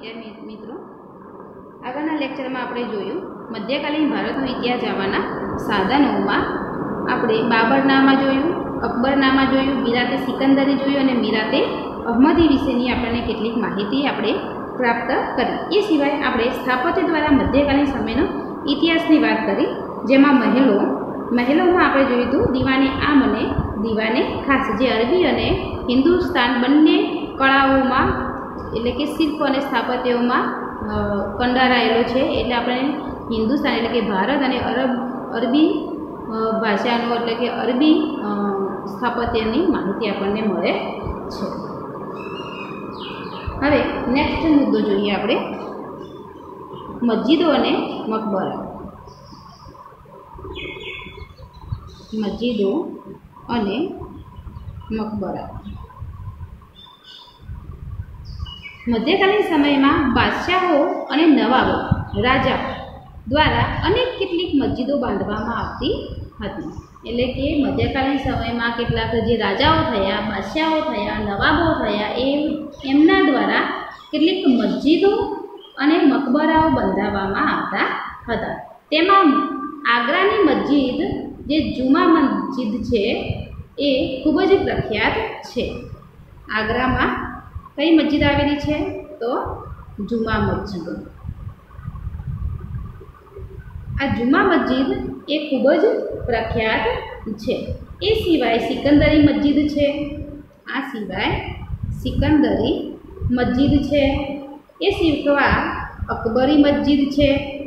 વિદ્યાર્થી મિત્રો, આગળના લેક્ચરમાં આપણે જોયું મધ્યકાલીન ભારતનો ઇતિહાસ જાણવાના સાધનોમાં આપણે બાબરનામા જોયું, અકબરનામા જોયું, મીરાતે સિકંદરી જોયું અને મીરાતે અહમદી વિશેની આપણને કેટલીક માહિતી આપણે પ્રાપ્ત કરી। એ સિવાય આપણે સ્થાપત્ય દ્વારા મધ્યકાલીન સમયનો ઇતિહાસની વાત કરી, જેમાં મહેલોમાં આપણે જોયું હતું દીવાને આમ અને દીવાને ખાસ, જે અરબી અને હિન્દુસ્તાન બંને કળાઓમાં એટલે કે શિલ્પ અને સ્થાપત્યોમાં કંડારાયેલો છે। એટલે આપણે હિન્દુસ્તાન એટલે કે ભારત અને અરબી ભાષાનો એટલે કે અરબી સ્થાપત્યની માહિતી આપણને મળે છે। હવે નેક્સ્ટ મુદ્દો જોઈએ આપણે મસ્જિદો અને મકબરા। મસ્જિદો અને મકબરા મધ્યકાલીન સમયમાં બાદશાહો અને નવાબો રાજા દ્વારા અનેક કેટલીક મસ્જિદો બાંધવામાં આવતી હતી। એટલે કે મધ્યકાલીન સમયમાં કેટલાક જે રાજાઓ થયા, બાદશાહો થયા, નવાબો થયા, એમના દ્વારા કેટલીક મસ્જિદો અને મકબરાઓ બંધાવવામાં આવતા હતા। તેમાં આગ્રાની મસ્જિદ જે જુમા મસ્જિદ છે એ ખૂબ જ પ્રખ્યાત છે। આગ્રામાં કઈ મસ્જિદ આવેલી છે તો જુમા મસ્જિદ। આ જુમા મસ્જિદ એ ખૂબ જ પ્રખ્યાત છે। એ સિવાય સિકંદરી મસ્જિદ છે, આ સિવાય સિકંદરી મસ્જિદ છે, એ સિવાય અકબરી મસ્જિદ છે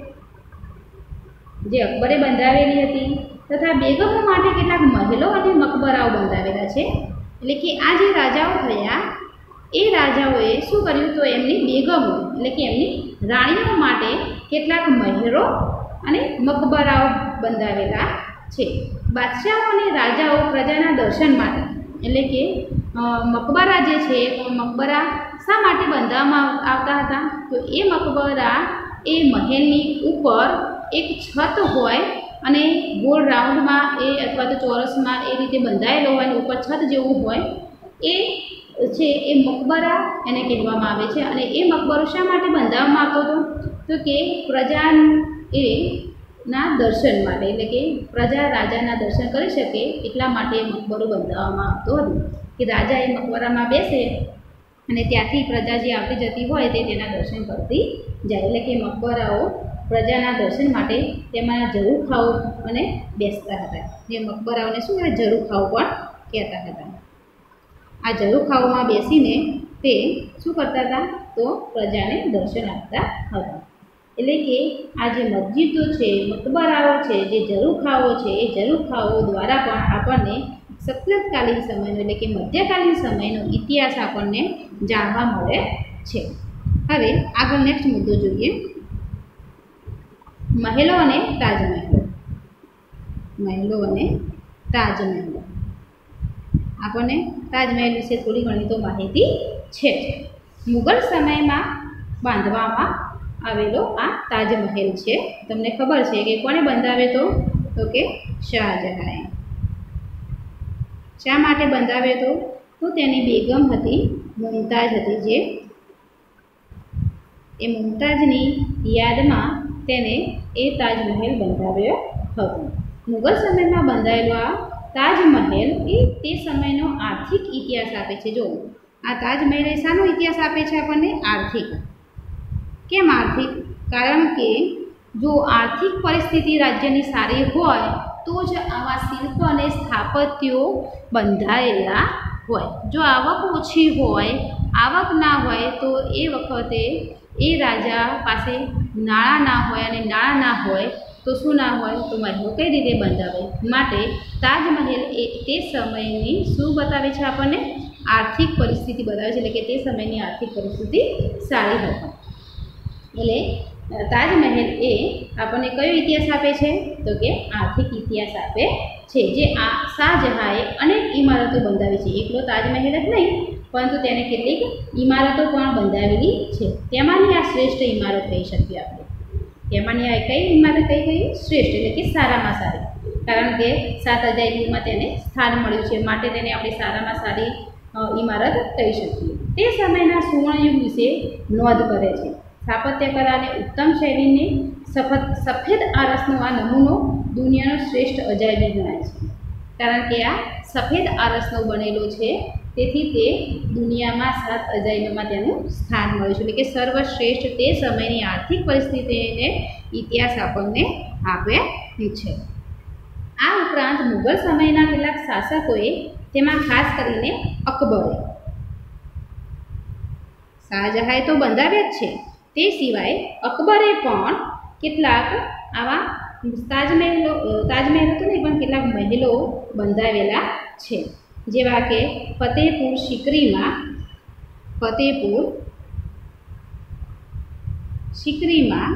જે અકબરે બંધાવેલી હતી, તથા બેગમો માટે કેટલાક મહેલો અને મકબરાઓ બંધાવેલા છે। એટલે કે આ જે રાજાઓ થયા એ રાજાઓએ શું કર્યું તો એમની બેગમો એટલે કે એમની રાણીઓ માટે કેટલાક મહેરો અને મકબરાઓ બંધાવેલા છે। બાદશાહો અને રાજાઓ પ્રજાના દર્શન માટે એટલે કે મકબરા જે છે, મકબરા શા માટે બંધાવવામાં આવતા હતા તો એ મકબરા એ મહેલની ઉપર એક છત હોય અને ગોળ રાઉન્ડમાં એ અથવા તો ચોરસમાં એ રીતે બંધાયેલો હોય અને ઉપર છત જેવું હોય એ છે એ મકબરા એને કહેવામાં આવે છે। અને એ મકબરો શા માટે બંધાવવામાં આવતો હતો તો કે પ્રજા ના દર્શન માટે, એટલે કે પ્રજા રાજાના દર્શન કરી શકે એટલા માટે મકબરો બંધાવવામાં આવતો હતો કે રાજા એ મકબરામાં બેસે અને ત્યાંથી પ્રજા જે આવતી જતી હોય તે તેના દર્શન કરતી જાય। એટલે કે મકબરાઓ પ્રજાના દર્શન માટે તેમાં ઝરૂખાઓ અને બેસતા હતા, જે મકબરાઓને શું કહે ઝરૂખાઓ પણ કહેતા હતા। આ ઝરૂખાઓમાં બેસીને તે શું કરતા હતા તો પ્રજાને દર્શન આપતા હતા। એટલે કે આ જે મસ્જિદો છે, મકબરાઓ છે, જે ઝરૂખાઓ છે, એ ઝરૂખાઓ દ્વારા પણ આપણને સતલજકાલીન સમયનો એટલે કે મધ્યકાલીન સમયનો ઇતિહાસ આપણને જાણવા મળે છે। હવે આગળ નેક્સ્ટ મુદ્દો જોઈએ મહેલો અને તાજમહેલો। મહેલો અને તાજમહેલો આપણને તાજમહેલ વિશે થોડી ઘણી તો માહિતી છે। મુગલ સમયમાં બાંધવામાં આવેલો આ તાજમહેલ છે। તમને ખબર છે કે કોણે બંધાવ્યો તો કે શાહજહાંએ। શા માટે બંધાવ્યો તો તેની બેગમ હતી મુમતાજ હતી, જે એ મુમતાજની યાદમાં તેને એ તાજમહેલ બંધાવ્યો હતો। મુગલ સમયમાં બંધાયેલો આ તાજમહેલ એ તે સમયનો આર્થિક ઇતિહાસ આપે છે। જો આ તાજમહેલ એ શાનો ઇતિહાસ આપે છે આપણને? આર્થિક। કેમ આર્થિક? કારણ કે જો આર્થિક પરિસ્થિતિ રાજ્યની સારી હોય તો જ આવા શિલ્પ અને સ્થાપત્યો બંધાયેલા હોય। જો આવક ઓછી હોય, આવક ના હોય તો એ વખતે એ રાજા પાસે નાણાં ના હોય, અને નાણાં ના હોય તો શું ના હોય તો મહેલો કઈ રીતે બંધાવે? માટે તાજમહેલ એ તે સમયની શું બતાવે છે આપણને? આર્થિક પરિસ્થિતિ બતાવે છે। એટલે કે તે સમયની આર્થિક પરિસ્થિતિ સારી હતી। એટલે તાજમહેલ એ આપણને કયો ઇતિહાસ આપે છે તો કે આર્થિક ઇતિહાસ આપે છે। જે આ શાહજહાંએ અનેક ઇમારતો બંધાવી છે, એકલો તાજમહેલ જ નહીં પરંતુ તેને કેટલીક ઇમારતો પણ બંધાવેલી છે। તેમાંની આ શ્રેષ્ઠ ઇમારત કહી શકીએ આપણે। તેમાંની આ કઈ ઇમારત કઈ શ્રેષ્ઠ એટલે કે સારામાં સારી, કારણ કે 7 અજાયબીમાં તેને સ્થાન મળ્યું છે, માટે તેને આપણે સારામાં સારી ઇમારત કહી શકીએ। તે સમયના સુવર્ણયુગ વિશે નોંધ કરે છે। સ્થાપત્યકલા અને ઉત્તમ શૈલીને સફેદ આરસનો આ નમૂનો દુનિયાનો શ્રેષ્ઠ અજાયબી ગણાય છે, કારણ કે આ સફેદ આરસનો બનેલો છે, તેથી તે દુનિયામાં 7 અજાયબીમાં તેનું સ્થાન મળ્યું છે, એટલે કે સર્વશ્રેષ્ઠ તે સમયની આર્થિક પરિસ્થિતિને ઇતિહાસ આપણને આપે છે। આ ઉપરાંત મુગલ સમયના કેટલાક શાસકોએ, તેમાં ખાસ કરીને અકબરે, શાહજહાંએ તો બંધાવ્યા જ છે, તે સિવાય અકબરે પણ કેટલાક આવા તાજમહેલો તો નહીં પણ કેટલાક મહેલો બંધાવેલા છે, જેવા કે ફતેહપુર સિકરીમાં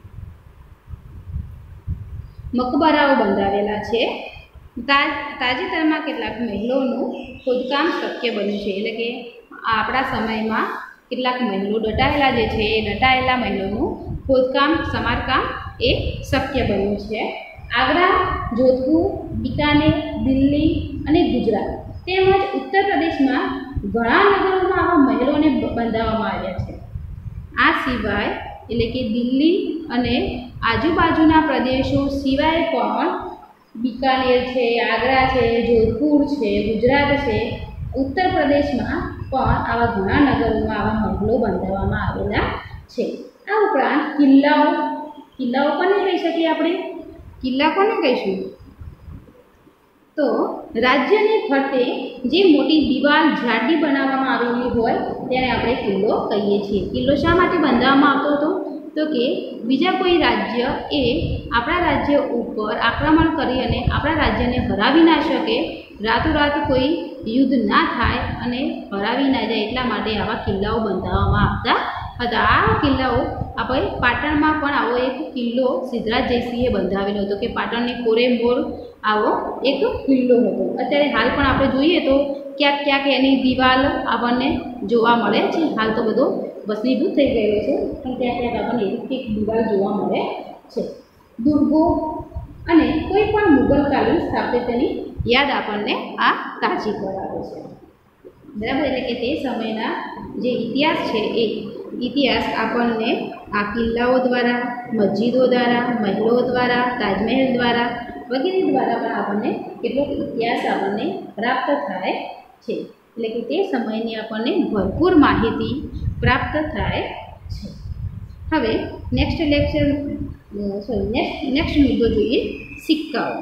મકબરાઓ બંધાવેલા છે। તાજેતરમાં કેટલાક મહેલોનું ખોદકામ શક્ય બન્યું છે, એટલે કે આપણા સમયમાં કેટલાક મહેલો દટાયેલા જે છે એ દટાયેલા મહેલોનું ખોદકામ સમારકામ એ શક્ય બન્યું છે। આગ્રા, જોધપુર, બિકાનેર, દિલ્હી અને ગુજરાત તેમજ ઉત્તર પ્રદેશમાં ઘણા નગરોમાં આવા મહેલોને બંધાવવામાં આવ્યા છે। આ સિવાય એટલે કે દિલ્હી અને આજુબાજુના પ્રદેશો સિવાય પણ બિકાનેર છે, આગ્રા છે, જોધપુર છે, ગુજરાત છે, ઉત્તર પ્રદેશમાં પણ આવા ઘણા નગરોમાં આવા મહેલો બંધાવવામાં આવેલા છે। આ ઉપરાંત કિલ્લાઓ કોને કહી શકીએ આપણે? કિલ્લા કોને કહીશું? તો રાજ્યની ફરતે જે મોટી દિવાલ જાડી બનાવવામાં આવેલી હોય તેને આપણે કિલ્લો કહીએ છીએ। કિલ્લો શા માટે બંધાવવામાં આવતો હતો? તો કે બીજા કોઈ રાજ્ય એ આપણા રાજ્ય ઉપર આક્રમણ કરી અને આપણા રાજ્યને હરાવી ના શકે, રાતોરાત કોઈ યુદ્ધ ના થાય અને હરાવી ના જાય, એટલા માટે આવા કિલ્લાઓ બંધાવવામાં આવતા હતા। આ કિલ્લાઓ આપણે પાટણમાં પણ આવો એક કિલ્લો સિદ્ધરાજ જયસિંહે બંધાવેલો હતો, કે પાટણની કોરે મોર આવો એક કિલ્લો હતો। અત્યારે હાલ પણ આપણે જોઈએ તો ક્યાંક ક્યાંક એની દિવાલ આપણને જોવા મળે છે। હાલ તો બધો ભસ્મીભૂત થઈ ગયેલો છે, પણ ક્યાંક ક્યાંક આપણને એક દિવાલ જોવા મળે છે। દુર્ગો અને કોઈ પણ મુગલકાલીન સ્થાપત્યની યાદ આપણને આ તાજી કરાવે છે, બરાબર। એટલે કે તે સમયના જે ઇતિહાસ છે એ ઇતિહાસ આપણને આ કિલ્લાઓ દ્વારા, મસ્જિદો દ્વારા, મહેલો દ્વારા, તાજમહેલ દ્વારા વગેરે દ્વારા પણ આપણને કેટલોક ઇતિહાસ આપણને પ્રાપ્ત થાય છે, એટલે કે તે સમયની આપણને ભરપૂર માહિતી પ્રાપ્ત થાય છે। હવે નેક્સ્ટ મુદ્દો જોઈએ, સિક્કાઓ।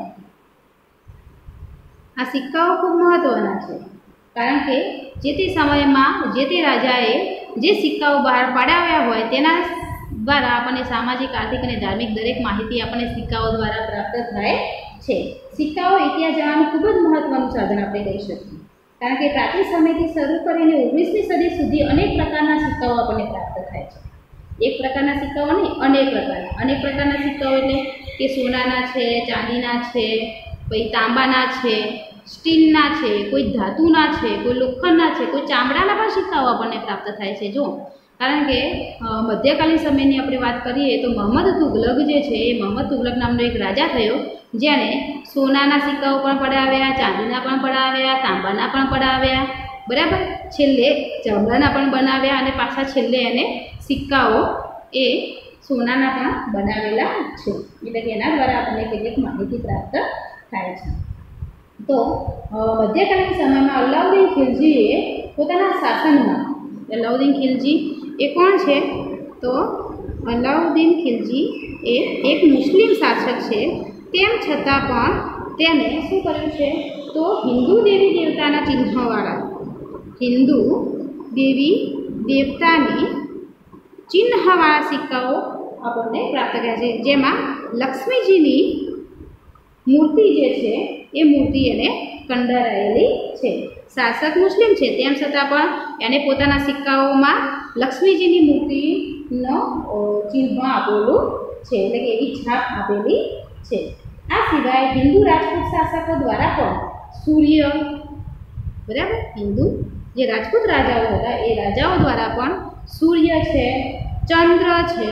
આ સિક્કાઓ ખૂબ મહત્ત્વના છે, કારણ કે જે તે સમયમાં જે તે રાજાએ જે સિક્કાઓ બહાર પાડાવ્યા હોય તેના દ્વારા આપણને સામાજિક, આર્થિક અને ધાર્મિક દરેક માહિતી આપણને સિક્કાઓ દ્વારા પ્રાપ્ત થાય છે। સિક્કાઓ ઇતિહાસ જાણવાનું ખૂબ જ મહત્ત્વનું સાધન આપણે કહી શકીએ, કારણ કે પ્રાચીન સમયથી શરૂ કરીને 19મી સદી સુધી અનેક પ્રકારના સિક્કાઓ આપણને પ્રાપ્ત થાય છે। એક પ્રકારના સિક્કાઓ નહીં, અનેક પ્રકારના સિક્કાઓ એટલે કે સોનાના છે, ચાંદીના છે, પછી તાંબાના છે, સ્ટીલના છે, કોઈ ધાતુના છે, કોઈ લોખંડના છે, કોઈ ચામડાના પણ સિક્કાઓ આપણને પ્રાપ્ત થાય છે। જો કારણ કે મધ્યકાલીન સમયની આપણે વાત કરીએ તો મહમ્મદ તુગલક જે છે એ મહમ્મદ તુગલક નામનો એક રાજા થયો, જેણે સોનાના સિક્કાઓ પણ પડાવ્યા, ચાંદીના પણ પડાવ્યા, તાંબાના પણ પડાવ્યા, બરાબર, છેલ્લે ચામડાના પણ બનાવ્યા અને પાછા છેલ્લે એને સિક્કાઓ એ સોનાના પણ બનાવેલા છે, એટલે કે એના દ્વારા આપણને કેટલીક માહિતી પ્રાપ્ત થાય છે। તો મધ્યકાલીન સમયમાં અલાઉદ્દીન ખિલજીએ પોતાના શાસનમાં, અલાઉદ્દીન ખિલજી એ કોણ છે? તો અલાઉદ્દીન ખિલજી એ એક મુસ્લિમ શાસક છે, તેમ છતાં પણ તેને શું કર્યું છે? તો હિન્દુ દેવી દેવતાના ચિહ્નવાળા, હિન્દુ દેવી દેવતાની ચિહ્નવાળા સિક્કાઓ આપણને પ્રાપ્ત કર્યા છે, જેમાં લક્ષ્મીજીની મૂર્તિ જે છે એ મૂર્તિ એને કંડારાયેલી છે। શાસક મુસ્લિમ છે, તેમ છતાં પણ એને પોતાના સિક્કાઓમાં લક્ષ્મીજીની મૂર્તિનો ચિહ્ન આપેલું છે, એટલે કે એવી છાપ આપેલી છે। આ સિવાય હિન્દુ રાજપૂત શાસકો દ્વારા પણ સૂર્ય, બરાબર, હિન્દુ જે રાજપૂત રાજાઓ હતા એ રાજાઓ દ્વારા પણ સૂર્ય છે, ચંદ્ર છે,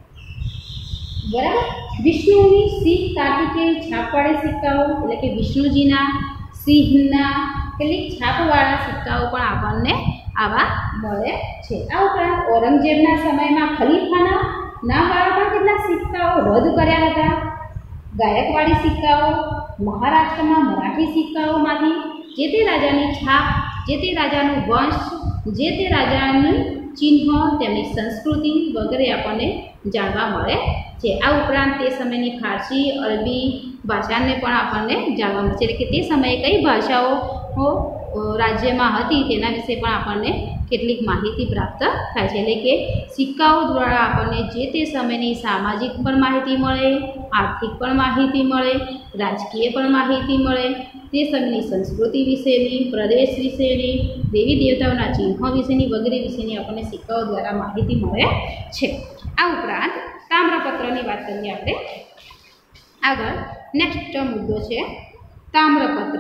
બરાબર, વિષ્ણુની સિંહ કાર્તિકેય છાપવાળી સિક્કાઓ, એટલે કે વિષ્ણુજીના સિંહના કેટલીક છાપવાળા સિક્કાઓ પણ આપણને આવા મળે છે। આ ઉપરાંત ઔરંગઝેબના સમયમાં ખલીફાના નામવાળા પણ કેટલાક સિક્કાઓ રદ કર્યા હતા। ગાયકવાડી સિક્કાઓ, મહારાષ્ટ્રમાં મરાઠી સિક્કાઓમાંથી જે તે રાજાની છાપ, જે તે રાજાનો વંશ, જે તે રાજાનું ચિહ્ન, તેમની સંસ્કૃતિ વગેરે આપણને જાણવા મળે છે। આ ઉપરાંત તે સમયની ફારસી, અરબી ભાષાને પણ આપણને જાણવા મળે છે, એટલે કે તે સમયે કઈ ભાષાઓ રાજ્યમાં હતી તેના વિશે પણ આપણને કેટલીક માહિતી પ્રાપ્ત થાય છે। એટલે કે સિક્કાઓ દ્વારા આપણને જે તે સમયની સામાજિક પણ માહિતી મળે, આર્થિક પણ માહિતી મળે, રાજકીય પણ માહિતી મળે, તે સમયની સંસ્કૃતિ વિશેની, પ્રદેશ વિશેની, દેવી દેવતાઓના ચિહ્નો વિશેની વગેરે વિશેની આપણને સિક્કાઓ દ્વારા માહિતી મળે છે। આ ઉપરાંત તામ્રપત્રની વાત કરીએ આપણે આગળ। નેક્સ્ટ મુદ્દો છે તામ્રપત્ર।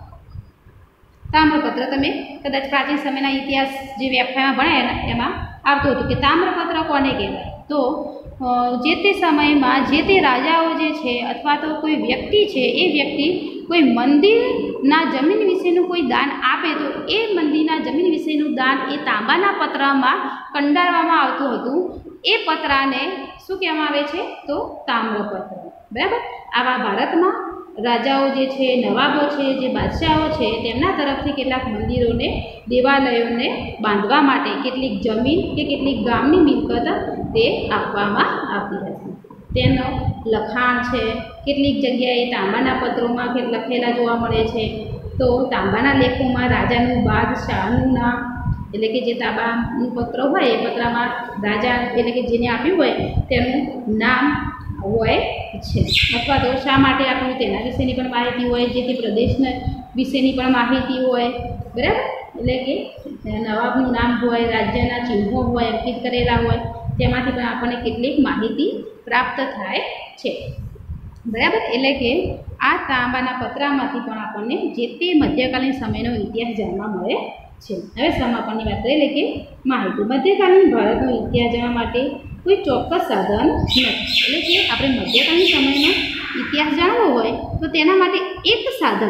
તામ્રપત્ર તમે કદાચ પ્રાચીન સમયના ઇતિહાસ જે વ્યાખ્યામાં ભણ્યા એમાં આવતું હતું કે તામ્રપત્ર કોને કહેવાય? તો જે તે સમયમાં જે તે રાજાઓ જે છે અથવા તો કોઈ વ્યક્તિ છે, એ વ્યક્તિ કોઈ મંદિરના જમીન વિશેનું કોઈ દાન આપે તો એ મંદિરના જમીન વિશેનું દાન એ તાંબાના પત્રમાં કંડારવામાં આવતું હતું। એ પત્રાને શું કહેવામાં આવે છે? તો તામ્રપત્ર। બરાબર। આવા ભારતમાં રાજાઓ જે છે, નવાબો છે, જે બાદશાહો છે, તેમના તરફથી કેટલાક મંદિરોને, દેવાલયોને બાંધવા માટે કેટલીક જમીન કે કેટલીક ગામની મિલકત તે આપવામાં આવતી હતી। તેનો લખાણ છે કેટલીક જગ્યાએ તાંબાના પત્રોમાં લખેલા જોવા મળે છે। તો તાંબાના લેખોમાં રાજાનું, બાદશાહનું નામ, એટલે કે જે તાંબાનું પત્ર હોય એ પત્રમાં રાજા એટલે કે જેને આપ્યું હોય તેનું નામ હોય છે, અથવા તો શા માટે આપ્યું તેના વિશેની પણ માહિતી હોય, જે તે પ્રદેશના વિશેની પણ માહિતી હોય। બરાબર। એટલે કે નવાબનું નામ હોય, રાજ્યના ચિહ્નો હોય, અંકિત કરેલા હોય, તેમાંથી પણ આપણને કેટલીક માહિતી પ્રાપ્ત થાય છે। બરાબર। એટલે કે આ તાંબાના પત્રમાંથી પણ આપણને જે તે મધ્યકાલીન સમયનો ઇતિહાસ જાણવા મળે છે। હવે સમાપનની વાત કરીએ, એટલે કે માહિતી। મધ્યકાલીન ભારતનો ઇતિહાસ જાણવા માટે કોઈ ચોક્કસ સાધન નથી। એટલે કે આપણે મધ્યકાલીન સમયનો ઇતિહાસ જાણવો હોય તો તેના માટે એક સાધન,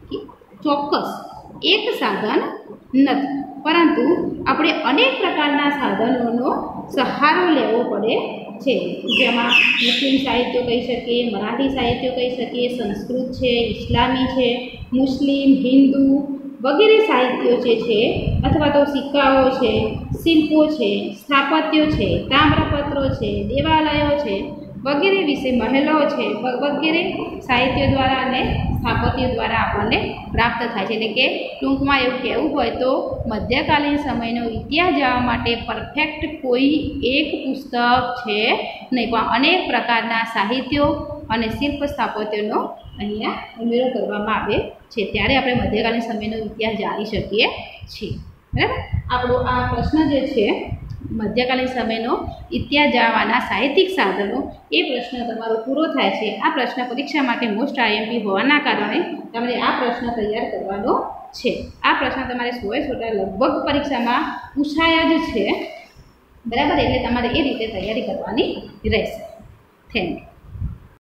ચોક્કસ એક સાધન નથી, પરંતુ આપણે અનેક પ્રકારના સાધનોનો સહારો લેવો પડે છે। જેમાં મુસ્લિમ સાહિત્ય કહી શકીએ, મરાઠી સાહિત્ય કહી શકીએ, સંસ્કૃત છે, ઇસ્લામી છે, મુસ્લિમ, હિન્દુ વગેરે સાહિત્યો જે છે, અથવા તો સિક્કાઓ છે, શિલ્પો છે, સ્થાપત્યો છે, તામ્રપત્રો છે, દેવાલયો છે વગેરે વિશે, મહેલો છે વગેરે સાહિત્ય દ્વારા અને સ્થાપત્યો દ્વારા આપણને પ્રાપ્ત થાય છે। એટલે કે ટૂંકમાં એવું કહેવું હોય તો મધ્યકાલીન સમયનો ઇતિહાસ જાણવા માટે પરફેક્ટ કોઈ એક પુસ્તક છે નહીં, પણ અનેક પ્રકારના સાહિત્યો અને શિલ્પ સ્થાપત્યોનો અહીંયા ઉમેરો કરવામાં આવે છે, ત્યારે આપણે મધ્યકાલીન સમયનો ઇતિહાસ જાણી શકીએ છીએ। બરાબર। આપણો આ પ્રશ્ન જે છે મધ્યકાલીન સમયનો ઇતિહાસ જાણવાના સાહિત્યિક સાધનો, એ પ્રશ્ન તમારો પૂરો થાય છે। આ પ્રશ્ન પરીક્ષા માટે મોસ્ટ IMP હોવાના કારણે તમારે આ પ્રશ્ન તૈયાર કરવાનો છે। આ પ્રશ્ન તમારે 100% લગભગ પરીક્ષામાં પૂછાયા જ છે। બરાબર। એટલે તમારે એ રીતે તૈયારી કરવાની રહેશે। Thank you.